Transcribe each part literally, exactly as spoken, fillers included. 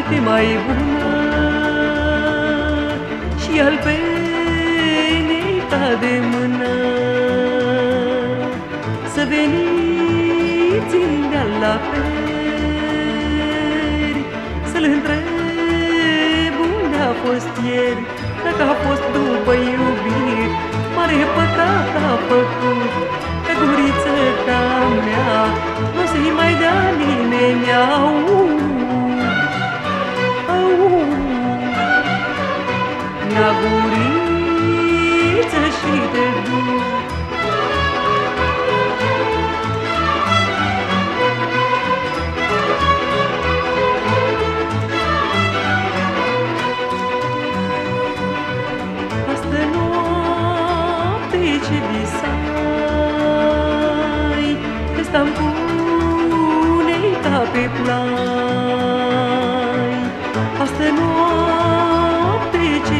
uite mai bună și al penei ta de mână. Să veniți în deal la peri, să-l întreb unde a fost ieri, dacă a fost după iubiri. Mare păcat a făcut, că guriță ca mea n-o să-i mai dea nimeni. Au, au, n-a guriță și te duc. Ce visai, că stam pune-i ca pe plai. Astă noapte ce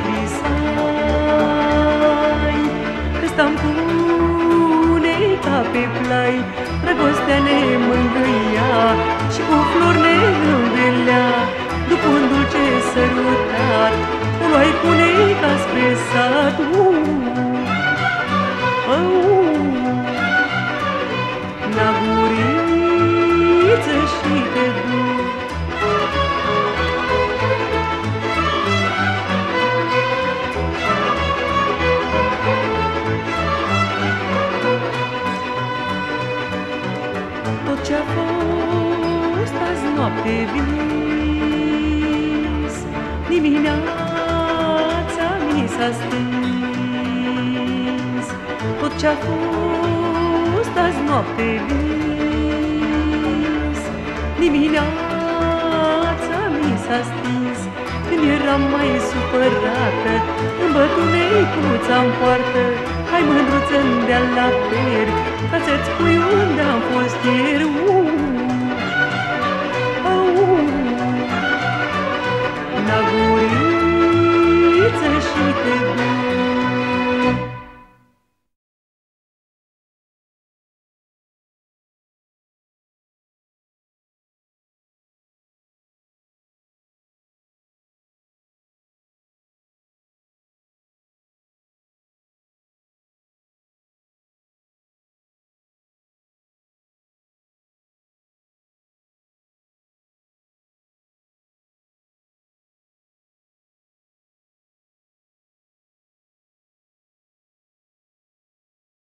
visai, că stam pune-i ca pe plai. Dragostea ne mângâia și cu flori ne învelea, după un dulce sărutat o luai pune-i ca spre sat. N-a guriță și te duc. Tot ce-a fost azi noapte vis, dimineața mi s-a stins. Tot ce-a fost azi noapte vis, dimineața mi s-a stins. Când eram mai supărată, îmi bătunei cruța-n poartă. Hai mândruță-n deal la peri, ca să-ți spui unde am fost ieri.